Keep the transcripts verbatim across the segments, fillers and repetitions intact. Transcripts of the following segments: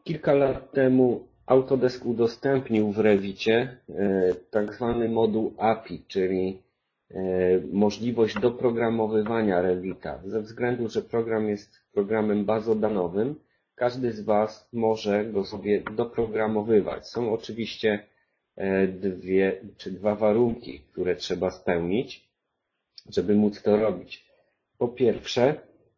Kilka lat temu Autodesk udostępnił w Revicie tak zwany moduł A P I, czyli możliwość doprogramowywania Revita. Ze względu, że program jest programem bazodanowym, każdy z Was może go sobie doprogramowywać. Są oczywiście dwie czy dwa warunki, które trzeba spełnić, żeby móc to robić. Po pierwsze,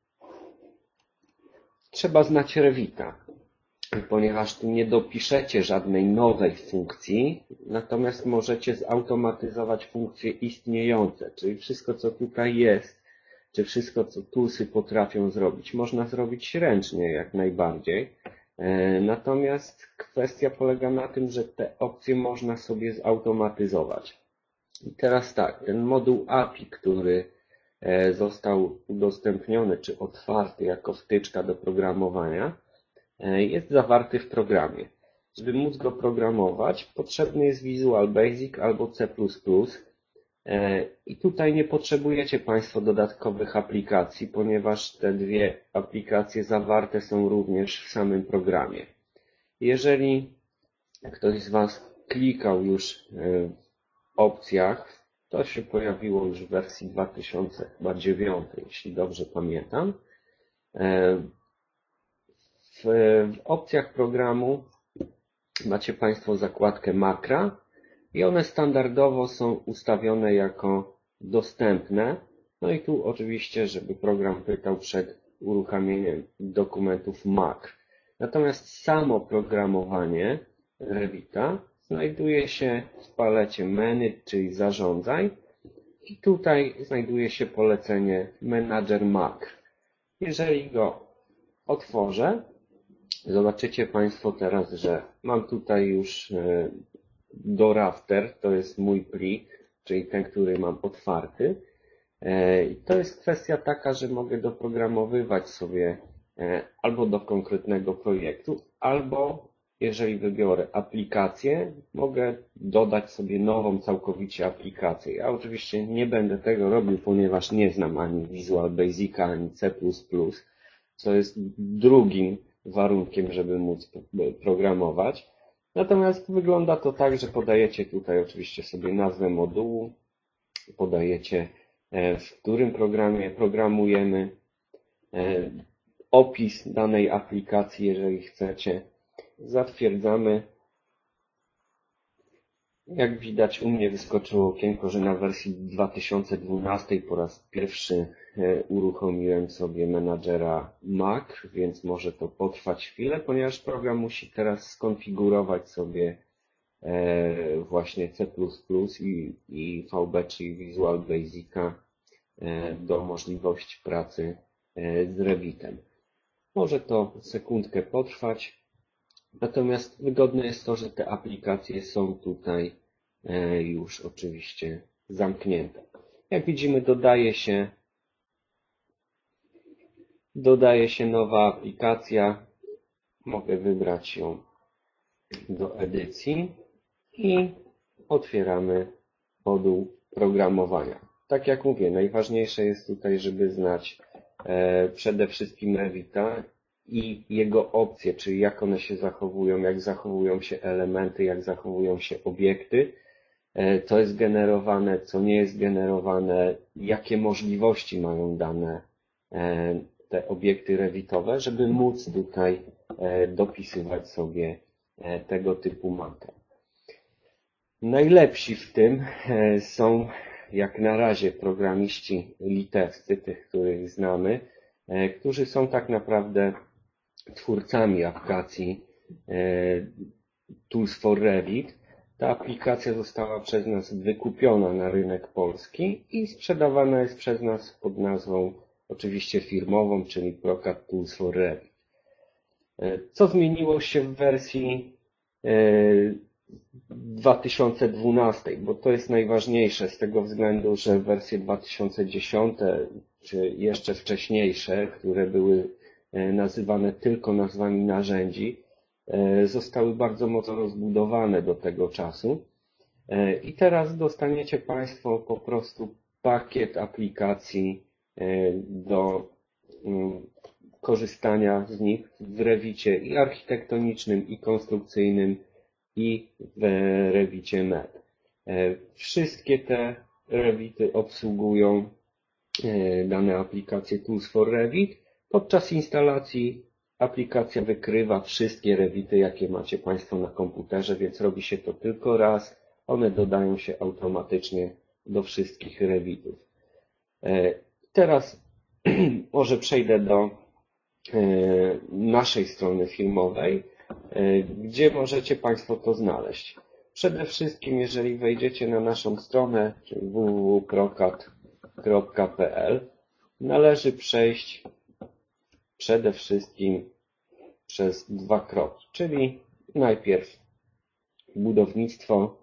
trzeba znać Revita, ponieważ tu nie dopiszecie żadnej nowej funkcji, natomiast możecie zautomatyzować funkcje istniejące, czyli wszystko, co tutaj jest, czy wszystko, co toolsy potrafią zrobić, można zrobić ręcznie jak najbardziej. Natomiast kwestia polega na tym, że te opcje można sobie zautomatyzować. I teraz tak, ten moduł A P I, który został udostępniony, czy otwarty jako wtyczka do programowania, jest zawarty w programie. Żeby móc go programować, potrzebny jest Visual Basic albo C plus plus. I tutaj nie potrzebujecie Państwo dodatkowych aplikacji, ponieważ te dwie aplikacje zawarte są również w samym programie. Jeżeli ktoś z Was klikał już w opcjach, to się pojawiło już w wersji dwa tysiące dziewiątej, jeśli dobrze pamiętam. W, w opcjach programu macie Państwo zakładkę makra i one standardowo są ustawione jako dostępne. No i tu oczywiście, żeby program pytał przed uruchamieniem dokumentów makr. Natomiast samo programowanie Revita znajduje się w palecie Manage, czyli zarządzaj. I tutaj znajduje się polecenie Manager Makr. Jeżeli go otworzę, zobaczycie Państwo teraz, że mam tutaj już do Rafter, to jest mój plik, czyli ten, który mam otwarty. I to jest kwestia taka, że mogę doprogramowywać sobie albo do konkretnego projektu, albo jeżeli wybiorę aplikację, mogę dodać sobie nową całkowicie aplikację. Ja oczywiście nie będę tego robił, ponieważ nie znam ani Visual Basica, ani C plus plus, co jest drugim warunkiem, żeby móc programować. Natomiast wygląda to tak, że podajecie tutaj oczywiście sobie nazwę modułu, podajecie w którym programie programujemy, opis danej aplikacji, jeżeli chcecie. Zatwierdzamy. Jak widać, u mnie wyskoczyło okienko, że na wersji dwa tysiące dwunastej po raz pierwszy uruchomiłem sobie menadżera makr, więc może to potrwać chwilę, ponieważ program musi teraz skonfigurować sobie właśnie C plus plus i, i V B, czyli Visual Basica do możliwości pracy z Revitem. Może to sekundkę potrwać. Natomiast wygodne jest to, że te aplikacje są tutaj już oczywiście zamknięte. Jak widzimy, dodaje się, dodaje się nowa aplikacja. Mogę wybrać ją do edycji i otwieramy moduł programowania. Tak jak mówię, najważniejsze jest tutaj, żeby znać przede wszystkim Revita i jego opcje, czyli jak one się zachowują, jak zachowują się elementy, jak zachowują się obiekty, co jest generowane, co nie jest generowane, jakie możliwości mają dane te obiekty revitowe, żeby móc tutaj dopisywać sobie tego typu makro. Najlepsi w tym są jak na razie programiści litewscy, tych, których znamy, którzy są tak naprawdę twórcami aplikacji Tools for Revit. Ta aplikacja została przez nas wykupiona na rynek polski i sprzedawana jest przez nas pod nazwą oczywiście firmową, czyli Procat Tools for Revit. Co zmieniło się w wersji dwa tysiące dwunastej, bo to jest najważniejsze z tego względu, że wersje dwa tysiące dziesiąte czy jeszcze wcześniejsze, które były nazywane tylko nazwami narzędzi, zostały bardzo mocno rozbudowane do tego czasu. I teraz dostaniecie Państwo po prostu pakiet aplikacji do korzystania z nich w Revicie i architektonicznym, i konstrukcyjnym, i w Revicie M E D. Wszystkie te Revity obsługują dane aplikacje Tools for Revit. Podczas instalacji aplikacja wykrywa wszystkie Revity, jakie macie Państwo na komputerze, więc robi się to tylko raz. One dodają się automatycznie do wszystkich Revitów. Teraz może przejdę do naszej strony filmowej, gdzie możecie Państwo to znaleźć. Przede wszystkim, jeżeli wejdziecie na naszą stronę w w w kropka procat kropka p l, należy przejść przede wszystkim przez dwa kroki, czyli najpierw budownictwo,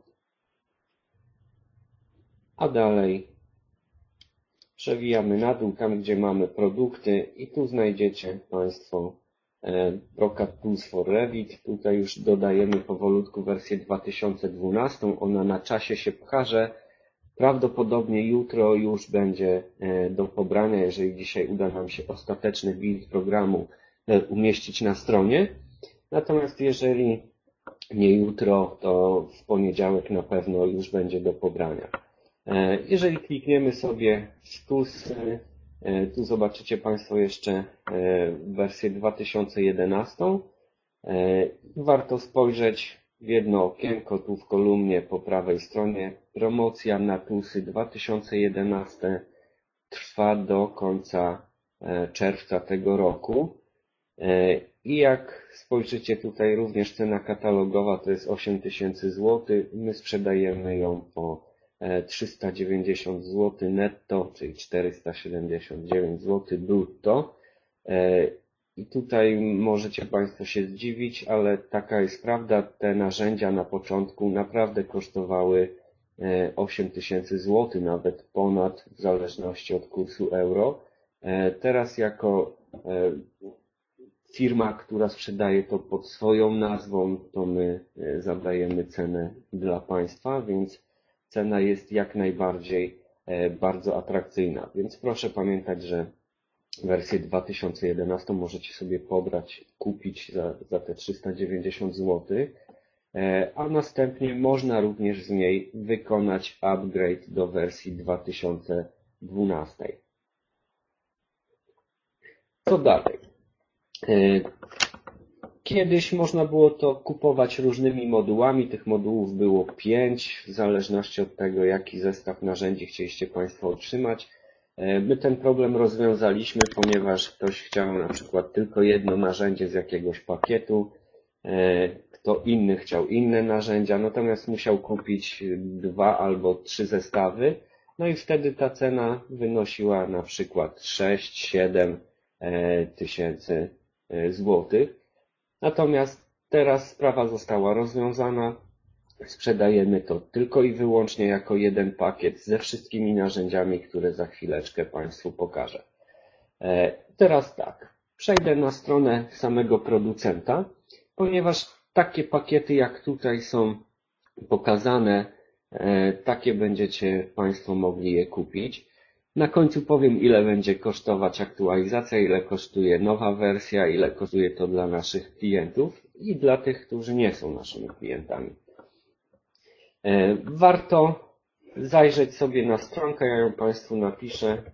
a dalej przewijamy na dół, tam gdzie mamy produkty i tu znajdziecie Państwo Procat Tools for Revit. Tutaj już dodajemy powolutku wersję dwa tysiące dwunastą. Ona na czasie się pokaże. Prawdopodobnie jutro już będzie do pobrania, jeżeli dzisiaj uda nam się ostateczny build programu umieścić na stronie. Natomiast jeżeli nie jutro, to w poniedziałek na pewno już będzie do pobrania. Jeżeli klikniemy sobie w Tools, tu zobaczycie Państwo jeszcze wersję dwa tysiące jedenastą. Warto spojrzeć w jedno okienko tu w kolumnie po prawej stronie. Promocja na Toolsy dwa tysiące jedenaście trwa do końca czerwca tego roku. I jak spojrzycie tutaj, również cena katalogowa to jest osiem tysięcy złotych. My sprzedajemy ją po trzysta dziewięćdziesiąt złotych netto, czyli czterysta siedemdziesiąt dziewięć złotych brutto. I tutaj możecie Państwo się zdziwić, ale taka jest prawda. Te narzędzia na początku naprawdę kosztowały osiem tysięcy złotych, nawet ponad, w zależności od kursu euro. Teraz jako firma, która sprzedaje to pod swoją nazwą, to my zadajemy cenę dla Państwa, więc cena jest jak najbardziej bardzo atrakcyjna. Więc proszę pamiętać, że wersję dwa tysiące jedenastą możecie sobie pobrać, kupić za, za te trzysta dziewięćdziesiąt złotych, a następnie można również z niej wykonać upgrade do wersji dwa tysiące dwunastej. Co dalej? Kiedyś można było to kupować różnymi modułami. Tych modułów było pięć, w zależności od tego, jaki zestaw narzędzi chcieliście Państwo otrzymać. My ten problem rozwiązaliśmy, ponieważ ktoś chciał na przykład tylko jedno narzędzie z jakiegoś pakietu, kto inny chciał inne narzędzia, natomiast musiał kupić dwa albo trzy zestawy, no i wtedy ta cena wynosiła na przykład sześć siedem tysięcy złotych. Natomiast teraz sprawa została rozwiązana. Sprzedajemy to tylko i wyłącznie jako jeden pakiet ze wszystkimi narzędziami, które za chwileczkę Państwu pokażę. Teraz tak, przejdę na stronę samego producenta, ponieważ takie pakiety jak tutaj są pokazane, takie będziecie Państwo mogli je kupić. Na końcu powiem, ile będzie kosztować aktualizacja, ile kosztuje nowa wersja, ile kosztuje to dla naszych klientów i dla tych, którzy nie są naszymi klientami. Warto zajrzeć sobie na stronkę, ja ją Państwu napiszę.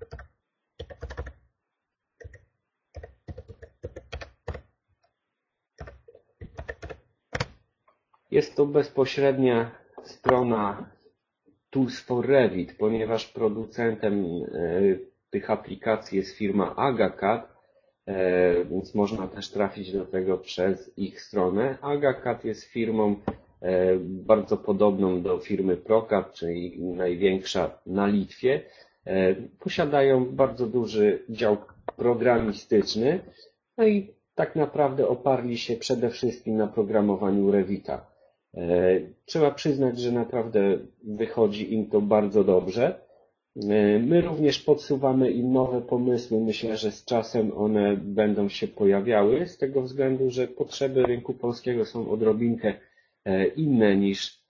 Jest to bezpośrednia strona Tools for Revit, ponieważ producentem tych aplikacji jest firma AgaCAD, więc można też trafić do tego przez ich stronę. AgaCAD jest firmą bardzo podobną do firmy Procat, czyli największa na Litwie. Posiadają bardzo duży dział programistyczny, no i tak naprawdę oparli się przede wszystkim na programowaniu Revita. Trzeba przyznać, że naprawdę wychodzi im to bardzo dobrze. My również podsuwamy im nowe pomysły. Myślę, że z czasem one będą się pojawiały, z tego względu, że potrzeby rynku polskiego są odrobinkę inne niż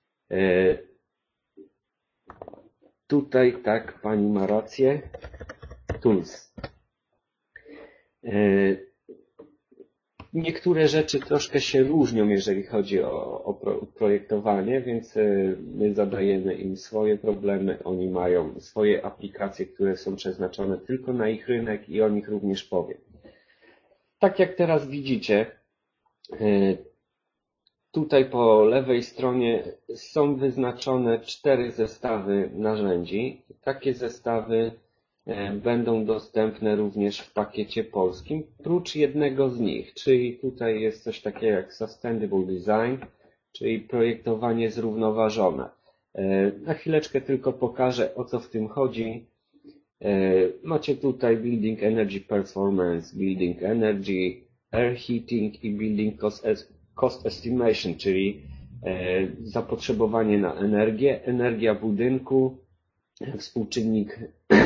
tutaj. Tak, Pani ma rację. Tools. niektóre rzeczy troszkę się różnią, jeżeli chodzi o, o projektowanie, więc my zadajemy im swoje problemy, oni mają swoje aplikacje, które są przeznaczone tylko na ich rynek i o nich również powiem. Tak jak teraz widzicie, tutaj po lewej stronie są wyznaczone cztery zestawy narzędzi. Takie zestawy będą dostępne również w pakiecie polskim, prócz jednego z nich, czyli tutaj jest coś takiego jak Sustainable Design, czyli projektowanie zrównoważone. Na chwileczkę tylko pokażę, o co w tym chodzi. Macie tutaj Building Energy Performance, Building Energy, Air Heating i Building Cost, cost Estimation, czyli zapotrzebowanie na energię, energia budynku, współczynnik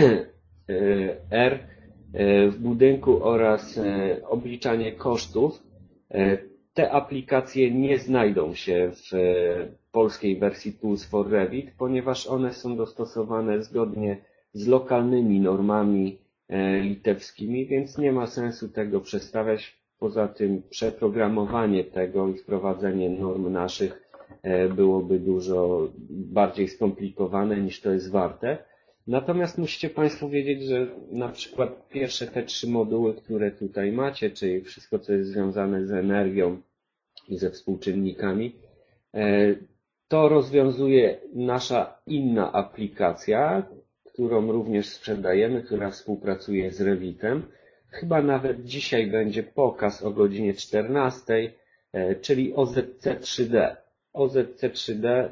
R w budynku oraz obliczanie kosztów. Te aplikacje nie znajdą się w polskiej wersji Tools for Revit, ponieważ one są dostosowane zgodnie z lokalnymi normami litewskimi, więc nie ma sensu tego przestawiać. Poza tym przeprogramowanie tego i wprowadzenie norm naszych byłoby dużo bardziej skomplikowane niż to jest warte. Natomiast musicie Państwo wiedzieć, że na przykład pierwsze te trzy moduły, które tutaj macie, czyli wszystko, co jest związane z energią i ze współczynnikami, to rozwiązuje nasza inna aplikacja, którą również sprzedajemy, która współpracuje z Revitem. Chyba nawet dzisiaj będzie pokaz o godzinie czternastej, czyli O Z C trzy D. O Z C trzy D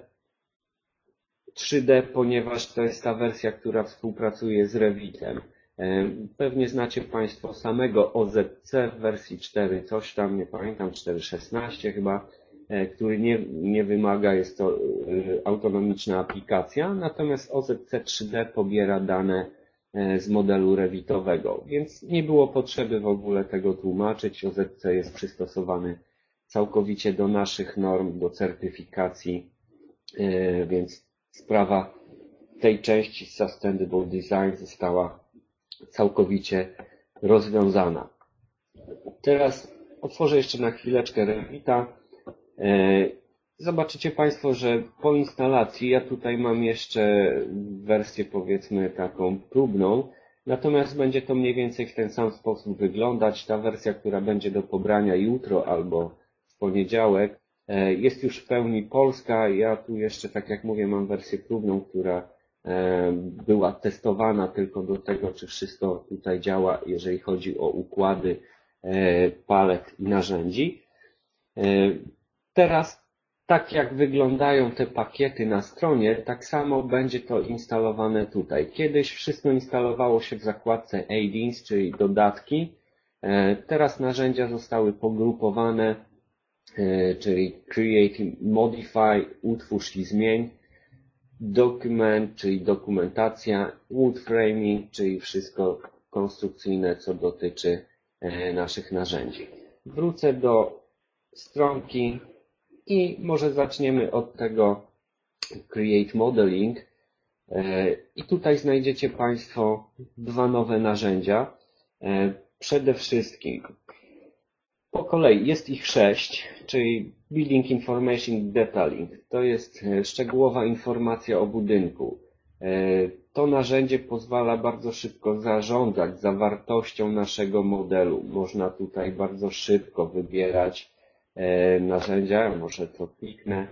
trzy D, ponieważ to jest ta wersja, która współpracuje z Revitem. Pewnie znacie Państwo samego O Z C w wersji cztery, coś tam, nie pamiętam, cztery szesnaście chyba, który nie, nie wymaga, jest to autonomiczna aplikacja, natomiast O Z C trzy D pobiera dane z modelu revitowego, więc nie było potrzeby w ogóle tego tłumaczyć. O Z C jest przystosowany całkowicie do naszych norm, do certyfikacji, więc sprawa tej części Sustainable Design została całkowicie rozwiązana. Teraz otworzę jeszcze na chwileczkę Revita. Zobaczycie Państwo, że po instalacji, ja tutaj mam jeszcze wersję powiedzmy taką próbną, natomiast będzie to mniej więcej w ten sam sposób wyglądać. Ta wersja, która będzie do pobrania jutro albo w poniedziałek, jest już w pełni polska. Ja tu jeszcze, tak jak mówię, mam wersję próbną, która była testowana tylko do tego, czy wszystko tutaj działa, jeżeli chodzi o układy palet i narzędzi. Teraz, tak jak wyglądają te pakiety na stronie, tak samo będzie to instalowane tutaj. Kiedyś wszystko instalowało się w zakładce Add-ins, czyli dodatki. Teraz narzędzia zostały pogrupowane, czyli Create, Modify, utwórz i zmień, Document, czyli dokumentacja, Wood Framing, czyli wszystko konstrukcyjne, co dotyczy naszych narzędzi. Wrócę do stronki i może zaczniemy od tego Create Modeling. I tutaj znajdziecie Państwo dwa nowe narzędzia. Przede wszystkim po kolei jest ich sześć, czyli Building Information Detailing. To jest szczegółowa informacja o budynku. To narzędzie pozwala bardzo szybko zarządzać zawartością naszego modelu. Można tutaj bardzo szybko wybierać narzędzia, może to kliknę,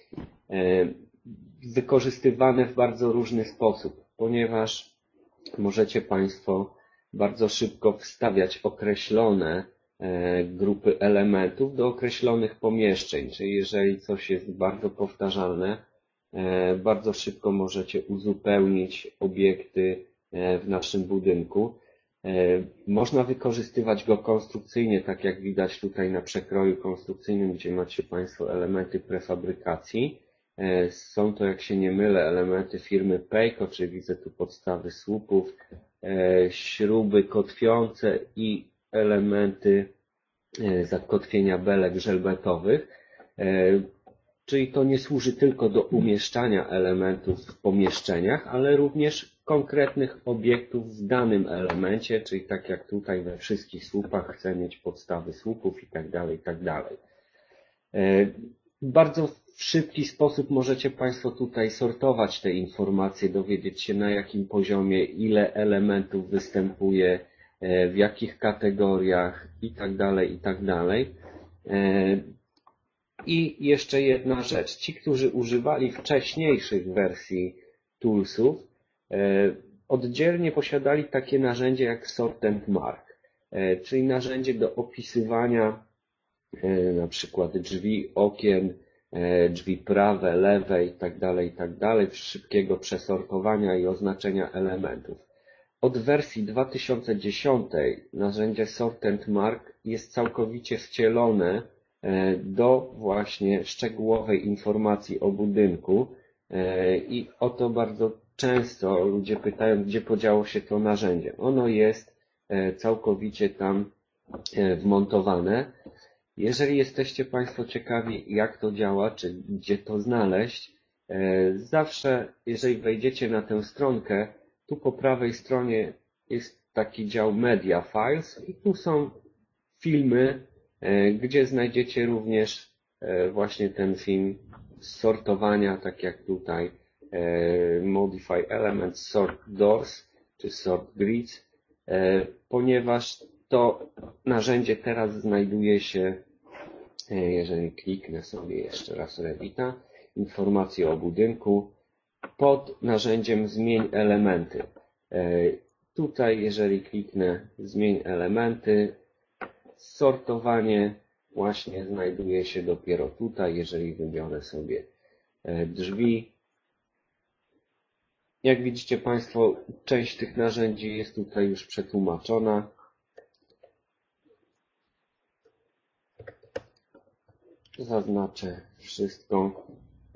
wykorzystywane w bardzo różny sposób, ponieważ możecie Państwo bardzo szybko wstawiać określone grupy elementów do określonych pomieszczeń, czyli jeżeli coś jest bardzo powtarzalne, bardzo szybko możecie uzupełnić obiekty w naszym budynku. Można wykorzystywać go konstrukcyjnie, tak jak widać tutaj na przekroju konstrukcyjnym, gdzie macie Państwo elementy prefabrykacji. Są to, jak się nie mylę, elementy firmy Pejko, czyli widzę tu podstawy słupów, śruby kotwiące i elementy zakotwienia belek żelbetowych. Czyli to nie służy tylko do umieszczania elementów w pomieszczeniach, ale również konkretnych obiektów w danym elemencie, czyli tak jak tutaj we wszystkich słupach chcę mieć podstawy słupów i tak dalej, i tak dalej. Bardzo w szybki sposób możecie Państwo tutaj sortować te informacje, dowiedzieć się na jakim poziomie, ile elementów występuje, w jakich kategoriach i tak dalej, i tak dalej. I jeszcze jedna rzecz. Ci, którzy używali wcześniejszych wersji toolsów, oddzielnie posiadali takie narzędzie jak Sort and Mark, czyli narzędzie do opisywania na przykład drzwi, okien, drzwi prawe, lewe i tak dalej, i tak dalej, szybkiego przesortowania i oznaczenia elementów. Od wersji dwa tysiące dziesiątej narzędzie Sort and Mark jest całkowicie wcielone do właśnie szczegółowej informacji o budynku i o to bardzo często ludzie pytają, gdzie podziało się to narzędzie. Ono jest całkowicie tam wmontowane. Jeżeli jesteście Państwo ciekawi, jak to działa, czy gdzie to znaleźć, zawsze, jeżeli wejdziecie na tę stronkę, tu po prawej stronie jest taki dział Media Files i tu są filmy, gdzie znajdziecie również właśnie ten film z sortowania, tak jak tutaj Modify Elements, Sort Doors czy Sort Grids, ponieważ to narzędzie teraz znajduje się, jeżeli kliknę sobie jeszcze raz Revita, informacje o budynku, pod narzędziem Zmień elementy. Tutaj, jeżeli kliknę Zmień elementy, sortowanie właśnie znajduje się dopiero tutaj, jeżeli wybiorę sobie drzwi. Jak widzicie Państwo, część tych narzędzi jest tutaj już przetłumaczona. Zaznaczę wszystko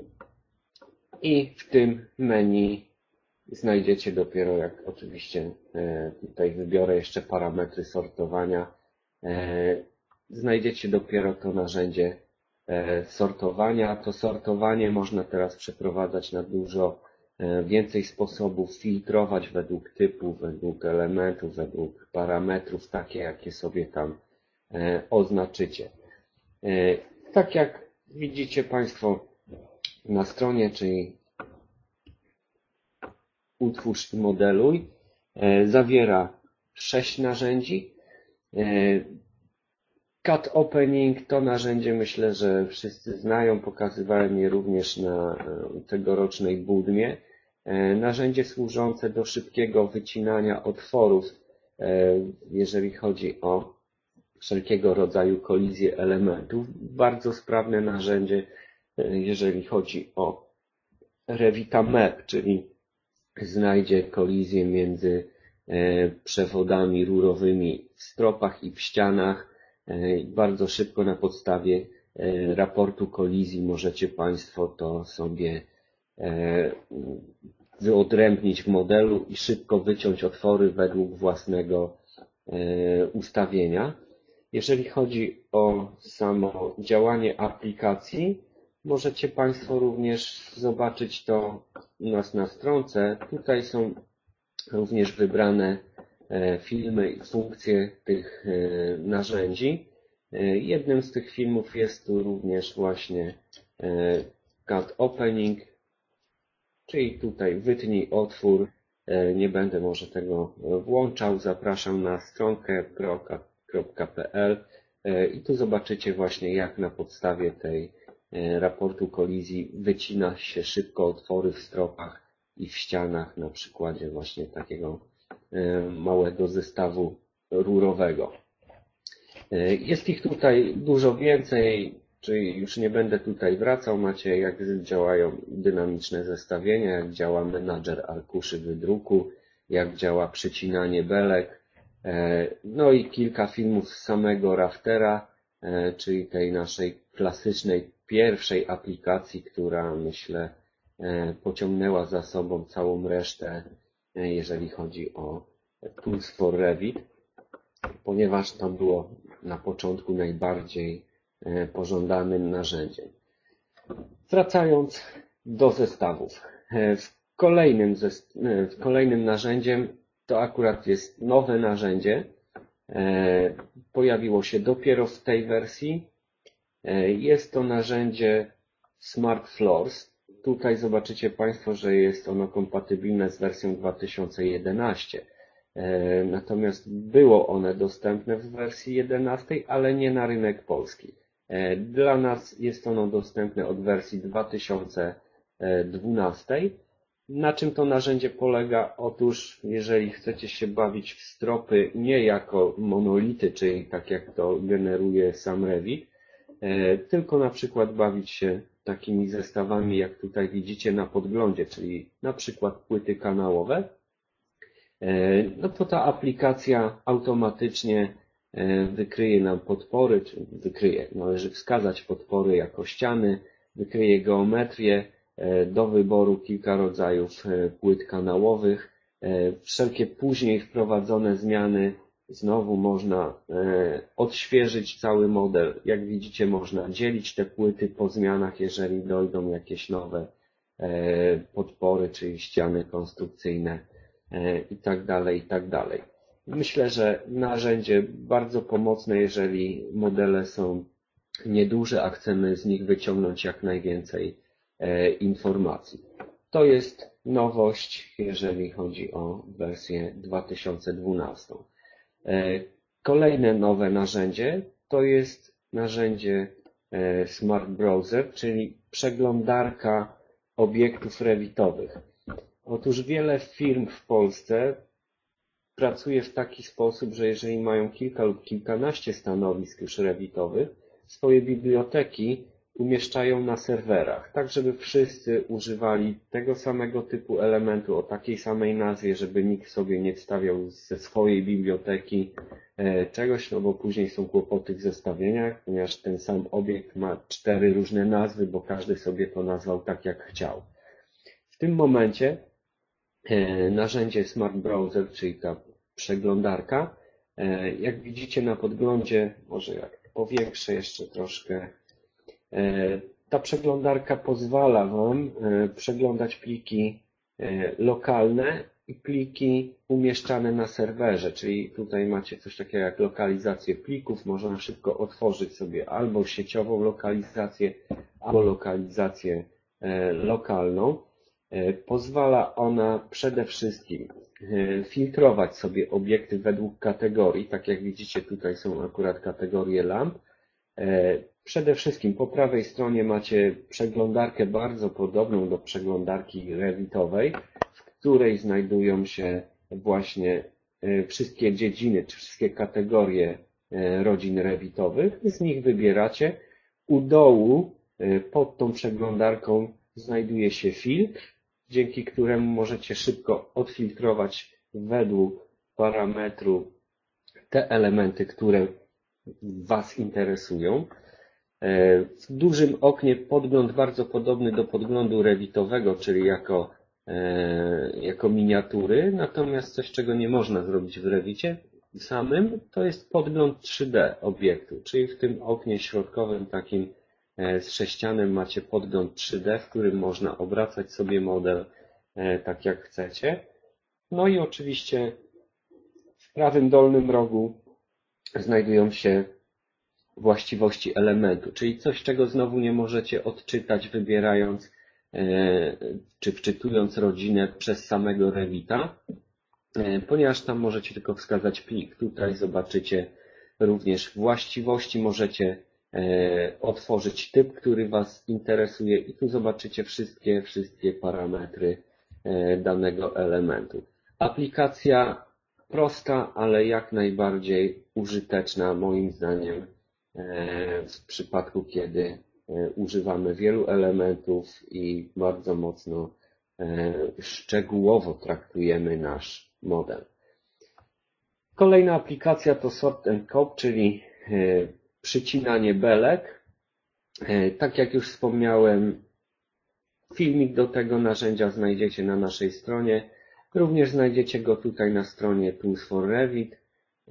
i w tym menu znajdziecie dopiero, jak oczywiście tutaj wybiorę jeszcze parametry sortowania, znajdziecie dopiero to narzędzie sortowania. To sortowanie można teraz przeprowadzać na dużo więcej sposobów, filtrować według typu, według elementów, według parametrów, takie jakie sobie tam oznaczycie. Tak jak widzicie Państwo na stronie, czyli utwórz i modeluj, zawiera sześć narzędzi. Cut Opening to narzędzie myślę, że wszyscy znają, pokazywałem je również na tegorocznej Budmie. Narzędzie służące do szybkiego wycinania otworów, jeżeli chodzi o wszelkiego rodzaju kolizje elementów. Bardzo sprawne narzędzie, jeżeli chodzi o Revita Map, czyli znajdzie kolizję między przewodami rurowymi w stropach i w ścianach. Bardzo szybko na podstawie raportu kolizji możecie Państwo to sobie wyodrębnić w modelu i szybko wyciąć otwory według własnego ustawienia. Jeżeli chodzi o samo działanie aplikacji, możecie Państwo również zobaczyć to u nas na stronce. Tutaj są również wybrane filmy i funkcje tych narzędzi. Jednym z tych filmów jest tu również właśnie Cut Opening, czyli tutaj wytnij otwór. Nie będę może tego włączał. Zapraszam na stronkę procat kropka p l i tu zobaczycie właśnie, jak na podstawie tej raportu kolizji wycina się szybko otwory w stropach i w ścianach na przykładzie właśnie takiego małego zestawu rurowego. Jest ich tutaj dużo więcej, czyli już nie będę tutaj wracał. Macie, jak działają dynamiczne zestawienia, jak działa menadżer arkuszy wydruku, jak działa przecinanie belek. No i kilka filmów z samego Raftera, czyli tej naszej klasycznej pierwszej aplikacji, która myślę pociągnęła za sobą całą resztę, jeżeli chodzi o Tools for Revit, ponieważ to było na początku najbardziej pożądanym narzędziem. Wracając do zestawów. W Kolejnym, kolejnym narzędziem to akurat jest nowe narzędzie. Pojawiło się dopiero w tej wersji. Jest to narzędzie Smart Floors. Tutaj zobaczycie Państwo, że jest ono kompatybilne z wersją dwa tysiące jedenaście. Natomiast było one dostępne w wersji jedenastej, ale nie na rynek polski. Dla nas jest ono dostępne od wersji dwa tysiące dwunastej. Na czym to narzędzie polega? Otóż, jeżeli chcecie się bawić w stropy nie jako monolity, czyli tak jak to generuje sam Revit, tylko na przykład bawić się takimi zestawami, jak tutaj widzicie na podglądzie, czyli na przykład płyty kanałowe, no to ta aplikacja automatycznie wykryje nam podpory, czy wykryje, należy wskazać podpory jako ściany, wykryje geometrię, do wyboru kilka rodzajów płyt kanałowych. Wszelkie później wprowadzone zmiany znowu można odświeżyć cały model. Jak widzicie, można dzielić te płyty po zmianach, jeżeli dojdą jakieś nowe podpory, czyli ściany konstrukcyjne i tak dalej, i tak dalej. Myślę, że narzędzie bardzo pomocne, jeżeli modele są nieduże, a chcemy z nich wyciągnąć jak najwięcej informacji. To jest nowość, jeżeli chodzi o wersję dwa tysiące dwunastą. Kolejne nowe narzędzie to jest narzędzie Smart Browser, czyli przeglądarka obiektów revitowych. Otóż wiele firm w Polsce pracuje w taki sposób, że jeżeli mają kilka lub kilkanaście stanowisk już revitowych, swoje biblioteki umieszczają na serwerach, tak żeby wszyscy używali tego samego typu elementu o takiej samej nazwie, żeby nikt sobie nie wstawiał ze swojej biblioteki czegoś, no bo później są kłopoty w zestawieniach, ponieważ ten sam obiekt ma cztery różne nazwy, bo każdy sobie to nazwał tak jak chciał. W tym momencie narzędzie Smart Browser, czyli ta przeglądarka, jak widzicie na podglądzie, może jak powiększę jeszcze troszkę, ta przeglądarka pozwala Wam przeglądać pliki lokalne i pliki umieszczane na serwerze, czyli tutaj macie coś takiego jak lokalizację plików, można szybko otworzyć sobie albo sieciową lokalizację, albo lokalizację lokalną. Pozwala ona przede wszystkim filtrować sobie obiekty według kategorii, tak jak widzicie tutaj są akurat kategorie lamp. Przede wszystkim po prawej stronie macie przeglądarkę bardzo podobną do przeglądarki revitowej, w której znajdują się właśnie wszystkie dziedziny, czy wszystkie kategorie rodzin revitowych. Z nich wybieracie. U dołu pod tą przeglądarką znajduje się filtr, dzięki któremu możecie szybko odfiltrować według parametru te elementy, które Was interesują. W dużym oknie podgląd bardzo podobny do podglądu revitowego, czyli jako, jako miniatury, natomiast coś, czego nie można zrobić w Revicie samym, to jest podgląd trzy D obiektu, czyli w tym oknie środkowym takim z sześcianem macie podgląd trzy D, w którym można obracać sobie model tak jak chcecie. No i oczywiście w prawym dolnym rogu znajdują się właściwości elementu, czyli coś, czego znowu nie możecie odczytać wybierając czy wczytując rodzinę przez samego Revita, ponieważ tam możecie tylko wskazać plik. Tutaj zobaczycie również właściwości, możecie otworzyć typ, który Was interesuje i tu zobaczycie wszystkie, wszystkie parametry danego elementu. Aplikacja prosta, ale jak najbardziej użyteczna moim zdaniem w przypadku, kiedy używamy wielu elementów i bardzo mocno szczegółowo traktujemy nasz model. Kolejna aplikacja to Sort and Copy, czyli przycinanie belek. Tak jak już wspomniałem, filmik do tego narzędzia znajdziecie na naszej stronie. Również znajdziecie go tutaj na stronie Tools for Revit.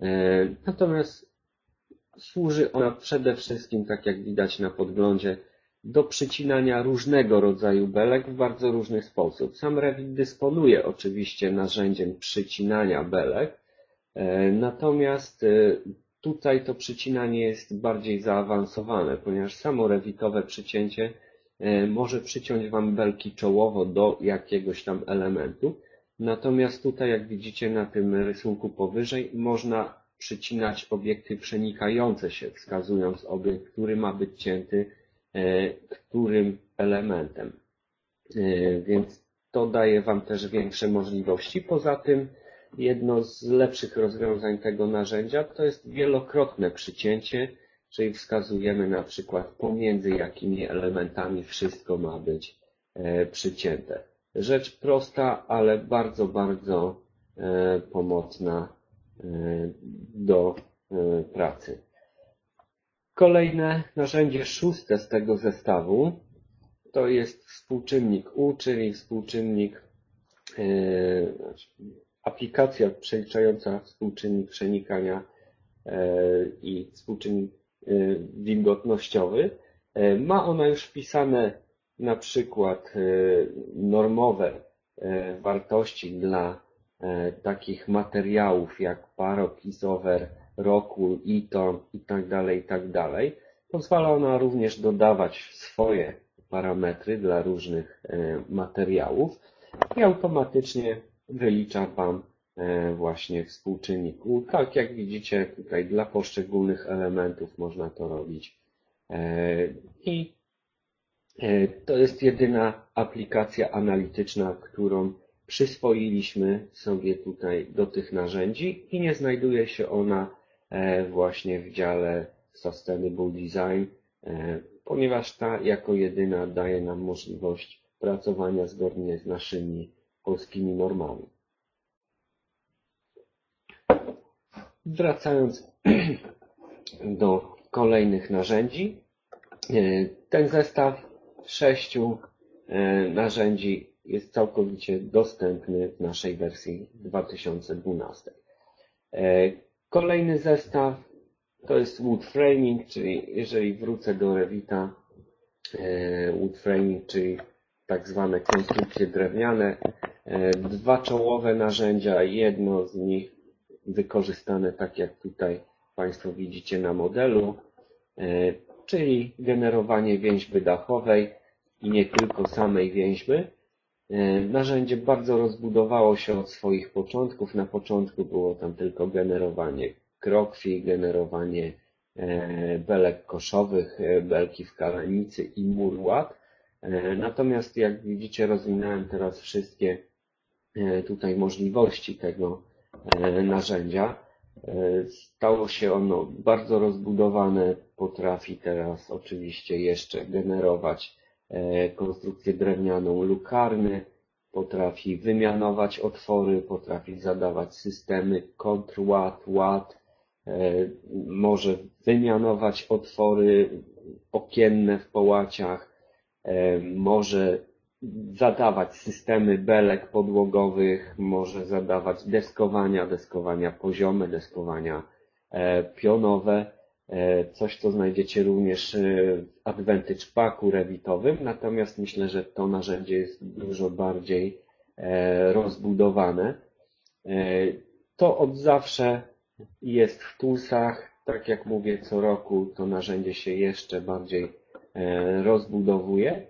Natomiast służy ona przede wszystkim, tak jak widać na podglądzie, do przycinania różnego rodzaju belek w bardzo różny sposób. Sam Revit dysponuje oczywiście narzędziem przycinania belek, natomiast tutaj to przycinanie jest bardziej zaawansowane, ponieważ samo rewitowe przycięcie może przyciąć Wam belki czołowo do jakiegoś tam elementu. Natomiast tutaj, jak widzicie na tym rysunku powyżej, można przycinać obiekty przenikające się, wskazując obiekt, który ma być cięty którym elementem. Więc to daje Wam też większe możliwości. Poza tym jedno z lepszych rozwiązań tego narzędzia to jest wielokrotne przycięcie, czyli wskazujemy na przykład pomiędzy jakimi elementami wszystko ma być przycięte. Rzecz prosta, ale bardzo, bardzo pomocna do pracy. Kolejne narzędzie, szóste z tego zestawu, to jest współczynnik U, czyli współczynnik, aplikacja przeliczająca współczynnik przenikania i współczynnik wilgotnościowy. Ma ona już wpisane na przykład normowe wartości dla takich materiałów jak Paroc, Isover, Rockwool, Eton i tak dalej, i tak dalej. Pozwala ona również dodawać swoje parametry dla różnych materiałów i automatycznie wylicza Wam właśnie współczynnik U. Tak jak widzicie tutaj dla poszczególnych elementów można to robić. I to jest jedyna aplikacja analityczna, którą przyswoiliśmy sobie tutaj do tych narzędzi i nie znajduje się ona właśnie w dziale Sustainable Design, ponieważ ta jako jedyna daje nam możliwość pracowania zgodnie z naszymi polskimi normami. Wracając do kolejnych narzędzi, ten zestaw sześciu narzędzi jest całkowicie dostępny w naszej wersji dwa tysiące dwunastej. Kolejny zestaw to jest wood framing, czyli jeżeli wrócę do Revita, wood framing, czyli tak zwane konstrukcje drewniane, dwa czołowe narzędzia, jedno z nich wykorzystane tak jak tutaj Państwo widzicie na modelu, czyli generowanie więźby dachowej i nie tylko samej więźby. Narzędzie bardzo rozbudowało się od swoich początków. Na początku było tam tylko generowanie krokwi, generowanie belek koszowych, belki w kalenicy i murłat. Natomiast jak widzicie, rozwinąłem teraz wszystkie tutaj możliwości tego narzędzia. Stało się ono bardzo rozbudowane, potrafi teraz oczywiście jeszcze generować konstrukcję drewnianą lukarny, potrafi wymianować otwory, potrafi zadawać systemy kontrłat, łat, może wymianować otwory okienne w połaciach, może zadawać systemy belek podłogowych, może zadawać deskowania, deskowania poziome, deskowania pionowe, coś co znajdziecie również w Advantage Packu rewitowym, natomiast myślę, że to narzędzie jest dużo bardziej rozbudowane. To od zawsze jest w Toolsach, tak jak mówię, co roku to narzędzie się jeszcze bardziej rozbudowuje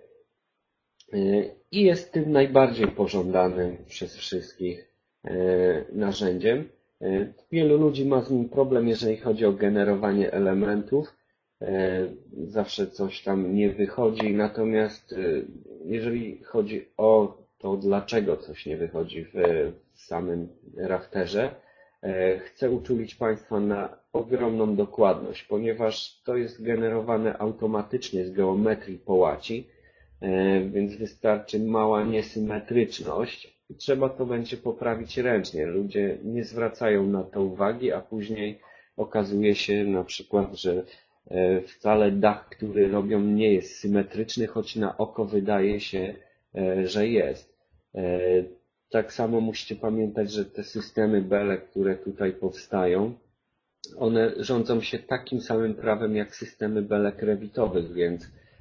i jest tym najbardziej pożądanym przez wszystkich narzędziem. Wielu ludzi ma z nim problem, jeżeli chodzi o generowanie elementów. Zawsze coś tam nie wychodzi, natomiast jeżeli chodzi o to, dlaczego coś nie wychodzi w samym rafterze, chcę uczulić Państwa na ogromną dokładność, ponieważ to jest generowane automatycznie z geometrii połaci, więc wystarczy mała niesymetryczność i trzeba to będzie poprawić ręcznie. Ludzie nie zwracają na to uwagi, a później okazuje się na przykład, że wcale dach, który robią, nie jest symetryczny, choć na oko wydaje się, że jest. Tak samo musicie pamiętać, że te systemy belek, które tutaj powstają, one rządzą się takim samym prawem jak systemy belek rewitowych, więc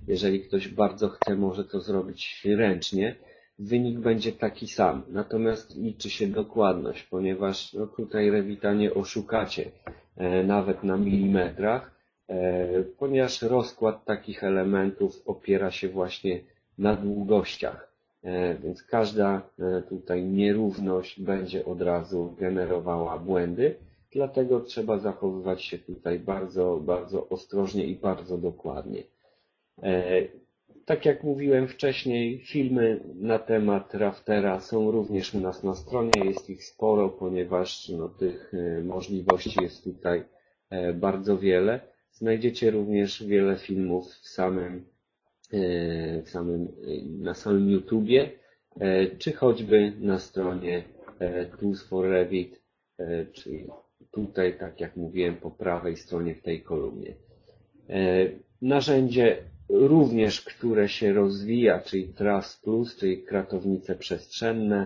jeżeli ktoś bardzo chce, może to zrobić ręcznie. Wynik będzie taki sam, natomiast liczy się dokładność, ponieważ no, tutaj Revita nie oszukacie e, nawet na milimetrach, e, ponieważ rozkład takich elementów opiera się właśnie na długościach, e, więc każda e, tutaj nierówność będzie od razu generowała błędy, dlatego trzeba zachowywać się tutaj bardzo, bardzo ostrożnie i bardzo dokładnie. E, Tak jak mówiłem wcześniej, filmy na temat Raftera są również u nas na stronie. Jest ich sporo, ponieważ no, tych możliwości jest tutaj bardzo wiele. Znajdziecie również wiele filmów w samym, w samym, na samym YouTubie, czy choćby na stronie Tools for Revit, czyli tutaj, tak jak mówiłem, po prawej stronie w tej kolumnie. Narzędzie również, które się rozwija, czyli Truss Plus, czyli kratownice przestrzenne.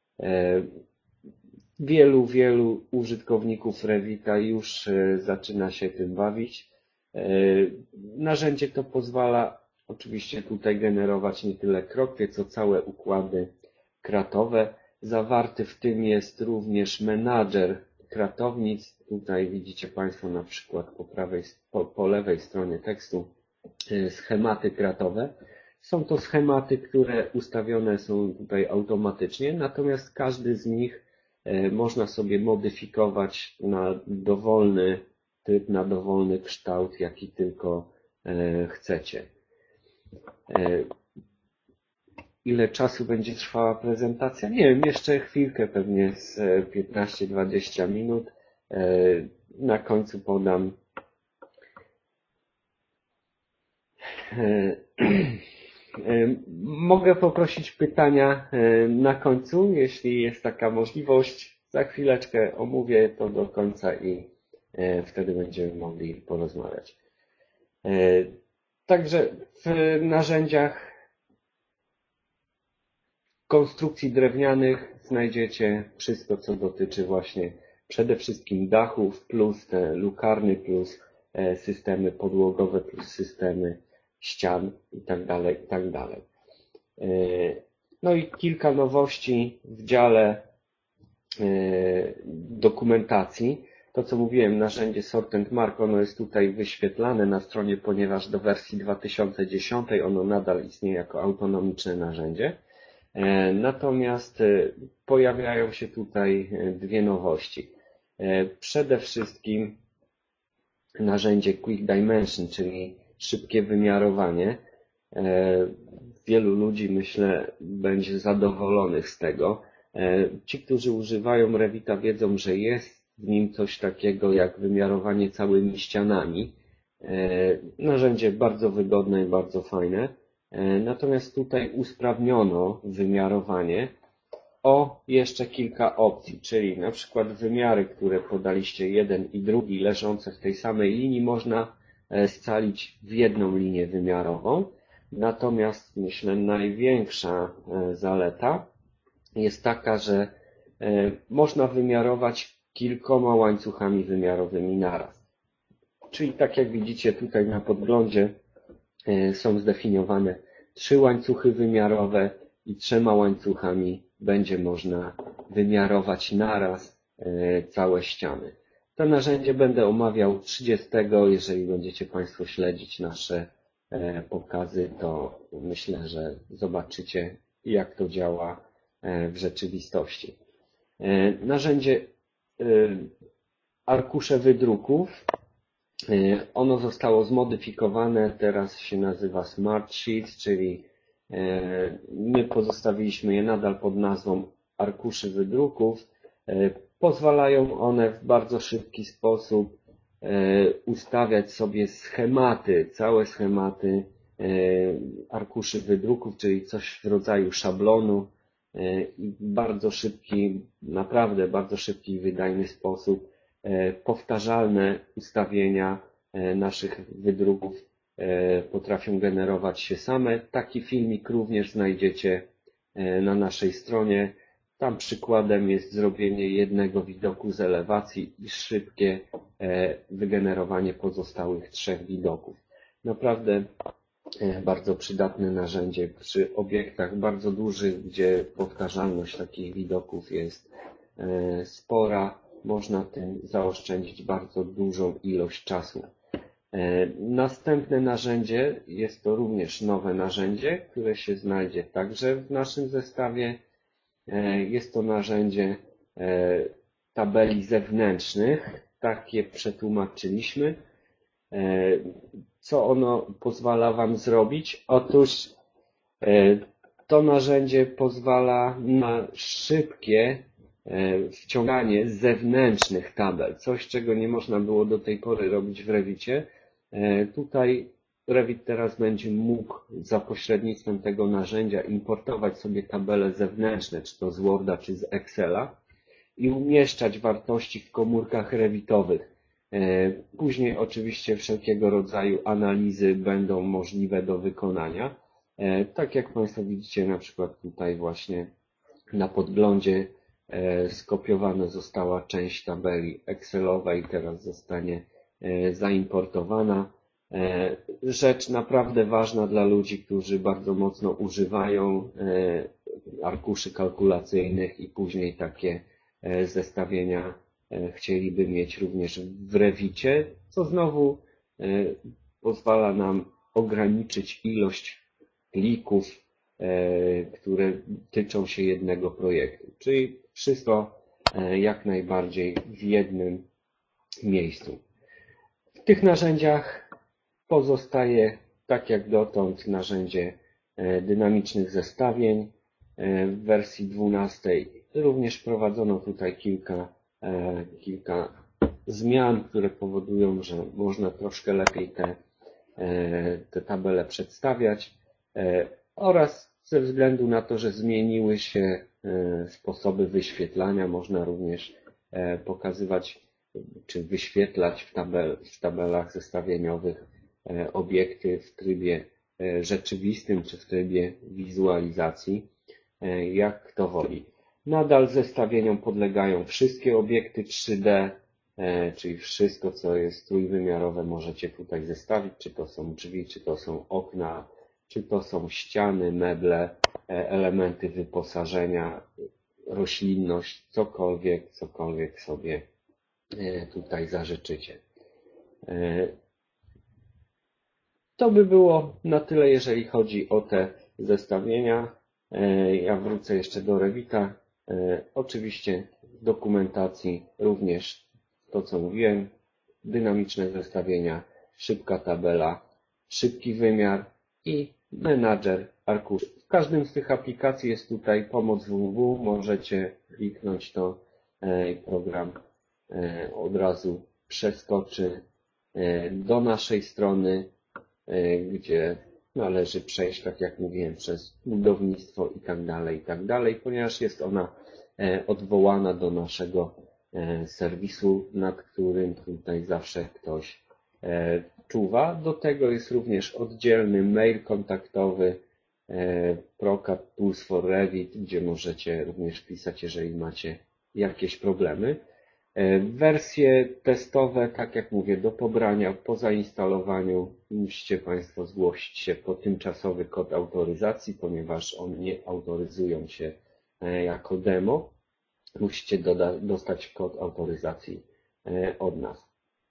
Wielu, wielu użytkowników Revita już zaczyna się tym bawić. Narzędzie to pozwala oczywiście tutaj generować nie tyle krokwie, co całe układy kratowe. Zawarty w tym jest również menadżer kratownic. Tutaj widzicie Państwo na przykład po prawej, po, po lewej stronie tekstu schematy kratowe. Są to schematy, które ustawione są tutaj automatycznie, natomiast każdy z nich można sobie modyfikować na dowolny typ, na dowolny kształt, jaki tylko chcecie. Ile czasu będzie trwała prezentacja? Nie wiem, jeszcze chwilkę, pewnie z piętnaście dwadzieścia minut. Na końcu podam Mogę poprosić pytania na końcu, jeśli jest taka możliwość. Za chwileczkę omówię to do końca i wtedy będziemy mogli porozmawiać. Także w narzędziach konstrukcji drewnianych znajdziecie wszystko, co dotyczy właśnie przede wszystkim dachów, plus te lukarny, plus systemy podłogowe, plus systemy ścian i tak dalej, i tak dalej. No i kilka nowości w dziale dokumentacji. To, co mówiłem, narzędzie Sort and Mark, ono jest tutaj wyświetlane na stronie, ponieważ do wersji dwa tysiące dziesiątej ono nadal istnieje jako autonomiczne narzędzie. Natomiast pojawiają się tutaj dwie nowości. Przede wszystkim narzędzie Quick Dimension, czyli szybkie wymiarowanie. Wielu ludzi, myślę, będzie zadowolonych z tego. Ci, którzy używają Revita, wiedzą, że jest w nim coś takiego jak wymiarowanie całymi ścianami. Narzędzie bardzo wygodne i bardzo fajne. Natomiast tutaj usprawniono wymiarowanie o jeszcze kilka opcji, czyli na przykład wymiary, które podaliście jeden i drugi leżące w tej samej linii, można scalić w jedną linię wymiarową. Natomiast myślę, największa zaleta jest taka, że można wymiarować kilkoma łańcuchami wymiarowymi naraz. Czyli tak jak widzicie tutaj na podglądzie są zdefiniowane trzy łańcuchy wymiarowe i trzema łańcuchami będzie można wymiarować naraz całe ściany. To narzędzie będę omawiał trzydziestego. Jeżeli będziecie Państwo śledzić nasze pokazy, to myślę, że zobaczycie, jak to działa w rzeczywistości. Narzędzie arkusze wydruków. Ono zostało zmodyfikowane, teraz się nazywa Smart Sheets, czyli my pozostawiliśmy je nadal pod nazwą arkuszy wydruków. Pozwalają one w bardzo szybki sposób ustawiać sobie schematy, całe schematy arkuszy wydruków, czyli coś w rodzaju szablonu. I w bardzo szybki, naprawdę bardzo szybki i wydajny sposób powtarzalne ustawienia naszych wydruków potrafią generować się same. Taki filmik również znajdziecie na naszej stronie. Tam przykładem jest zrobienie jednego widoku z elewacji i szybkie wygenerowanie pozostałych trzech widoków. Naprawdę Bardzo przydatne narzędzie przy obiektach bardzo dużych, gdzie powtarzalność takich widoków jest spora. Można tym zaoszczędzić bardzo dużą ilość czasu. Następne narzędzie jest to również nowe narzędzie, które się znajdzie także w naszym zestawie. Jest to narzędzie tabeli zewnętrznych. Tak je przetłumaczyliśmy. Co ono pozwala Wam zrobić? Otóż to narzędzie pozwala na szybkie wciąganie zewnętrznych tabel. Coś, czego nie można było do tej pory robić w Revicie. Tutaj Revit teraz będzie mógł za pośrednictwem tego narzędzia importować sobie tabele zewnętrzne, czy to z Worda, czy z Excela i umieszczać wartości w komórkach revitowych. Później oczywiście wszelkiego rodzaju analizy będą możliwe do wykonania. Tak jak Państwo widzicie, na przykład tutaj właśnie na podglądzie skopiowana została część tabeli Excelowej, teraz zostanie zaimportowana. Rzecz naprawdę ważna dla ludzi, którzy bardzo mocno używają arkuszy kalkulacyjnych i później takie zestawienia chcieliby mieć również w Revicie, co znowu pozwala nam ograniczyć ilość plików, które tyczą się jednego projektu. Czyli wszystko jak najbardziej w jednym miejscu. W tych narzędziach pozostaje, tak jak dotąd, narzędzie dynamicznych zestawień. W wersji dwunastej również wprowadzono tutaj kilka, kilka zmian, które powodują, że można troszkę lepiej te, te tabele przedstawiać oraz ze względu na to, że zmieniły się sposoby wyświetlania, można również pokazywać czy wyświetlać w, tabel, w tabelach zestawieniowych obiekty w trybie rzeczywistym czy w trybie wizualizacji, jak kto woli. Nadal zestawieniom podlegają wszystkie obiekty trzy D, czyli wszystko, co jest trójwymiarowe, możecie tutaj zestawić, czy to są drzwi, czy to są okna, czy to są ściany, meble, elementy wyposażenia, roślinność, cokolwiek, cokolwiek sobie tutaj zażyczycie. To by było na tyle, jeżeli chodzi o te zestawienia. Ja wrócę jeszcze do Revita. Oczywiście w dokumentacji również to, co mówiłem, dynamiczne zestawienia, szybka tabela, szybki wymiar i menadżer arkuszy. W każdym z tych aplikacji jest tutaj pomoc www. Możecie kliknąć to i program od razu przeskoczy do naszej strony, gdzie należy przejść, tak jak mówiłem, przez budownictwo i tak dalej, i tak dalej, ponieważ jest ona odwołana do naszego serwisu, nad którym tutaj zawsze ktoś czuwa. Do tego jest również oddzielny mail kontaktowy ProCAD Tools for Revit, gdzie możecie również pisać, jeżeli macie jakieś problemy. Wersje testowe, tak jak mówię, do pobrania po zainstalowaniu musicie Państwo zgłosić się po tymczasowy kod autoryzacji, ponieważ one nie autoryzują się jako demo. Musicie doda- dostać kod autoryzacji od nas.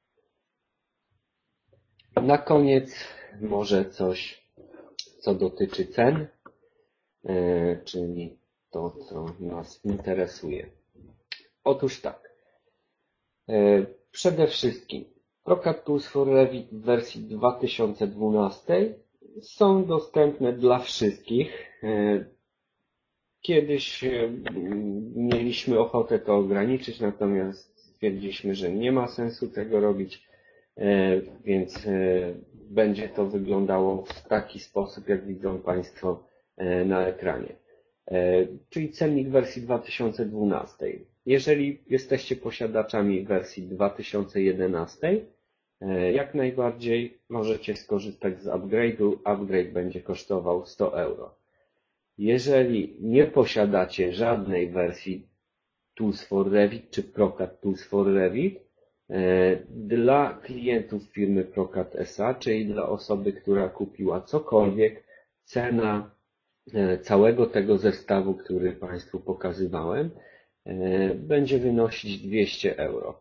Na koniec może coś, co dotyczy cen, czyli to, co nas interesuje. Otóż tak. Przede wszystkim ProCAD Tools for Revit w wersji dwa tysiące dwunastej są dostępne dla wszystkich. Kiedyś mieliśmy ochotę to ograniczyć, natomiast stwierdziliśmy, że nie ma sensu tego robić, więc będzie to wyglądało w taki sposób, jak widzą Państwo na ekranie. Czyli cennik wersji dwa tysiące dwunastej. Jeżeli jesteście posiadaczami wersji dwa tysiące jedenastej, jak najbardziej możecie skorzystać z upgrade'u. Upgrade będzie kosztował sto euro. Jeżeli nie posiadacie żadnej wersji Tools for Revit czy ProCAD Tools for Revit, Dla klientów firmy Procat S A, czyli dla osoby, która kupiła cokolwiek, cena całego tego zestawu, który Państwu pokazywałem, będzie wynosić dwieście euro.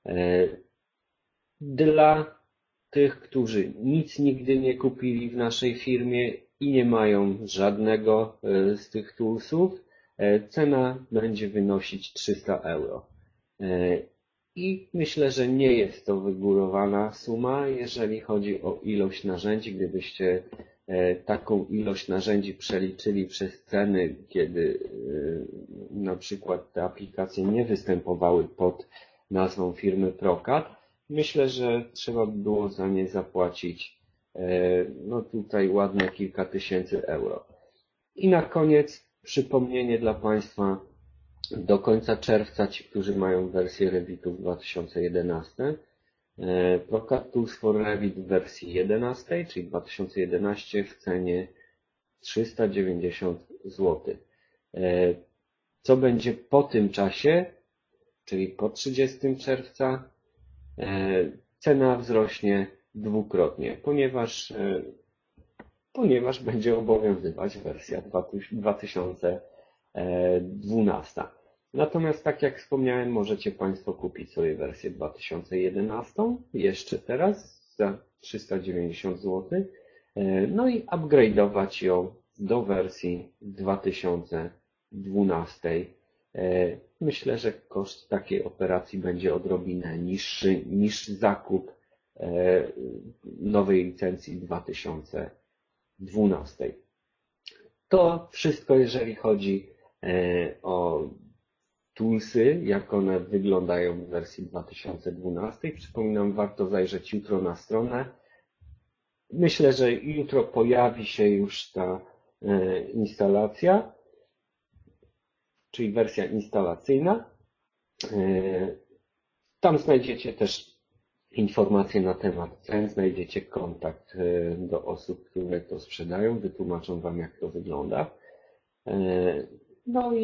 Dla tych, którzy nic nigdy nie kupili w naszej firmie i nie mają żadnego z tych toolsów, cena będzie wynosić trzysta euro. I myślę, że nie jest to wygórowana suma, jeżeli chodzi o ilość narzędzi. Gdybyście taką ilość narzędzi przeliczyli przez ceny, kiedy na przykład te aplikacje nie występowały pod nazwą firmy Procat, myślę, że trzeba by było za nie zapłacić no tutaj ładne kilka tysięcy euro. I na koniec przypomnienie dla Państwa. Do końca czerwca ci, którzy mają wersję Revitów dwa tysiące jedenaście, Procat Tools for Revit w wersji jedenastej, czyli dwa tysiące jedenaście w cenie trzysta dziewięćdziesiąt złotych. Co będzie po tym czasie, czyli po trzydziestego czerwca, cena wzrośnie dwukrotnie, ponieważ, ponieważ będzie obowiązywać wersja dwa tysiące dwunasta. Natomiast tak jak wspomniałem, możecie Państwo kupić sobie wersję dwa tysiące jedenastą jeszcze teraz za trzysta dziewięćdziesiąt złotych, no i upgrade'ować ją do wersji dwa tysiące dwunastej. Myślę, że koszt takiej operacji będzie odrobinę niższy niż zakup nowej licencji dwa tysiące dwunastej. To wszystko, jeżeli chodzi o toolsy, jak one wyglądają w wersji dwa tysiące dwunastej. Przypominam, warto zajrzeć jutro na stronę. Myślę, że jutro pojawi się już ta instalacja, czyli wersja instalacyjna. Tam znajdziecie też informacje na temat cen, znajdziecie kontakt do osób, które to sprzedają, wytłumaczą Wam, jak to wygląda. No i